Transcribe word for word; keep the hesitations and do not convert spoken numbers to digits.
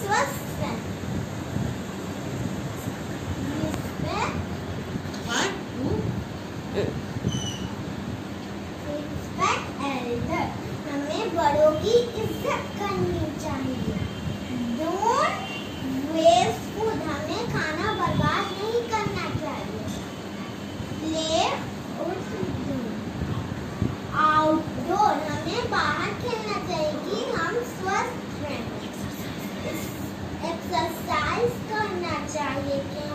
स्वस्थ रहें। Respect Elder, हमें बड़ों की इज्जत करनी चाहिए। डोंट वेस्ट फूड, हमें खाना बर्बाद नहीं करना चाहिए। प्ले आउटडोर, हमें बाहर खेलना चाहिए कि हम स्वस्थ रहें। एक्सरसाइज करना चाहिए।